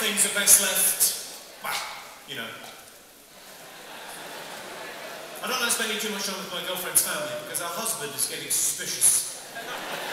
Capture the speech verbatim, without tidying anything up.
things are best left, well, you know. I don't like spending too much time with my girlfriend's family because our husband is getting suspicious.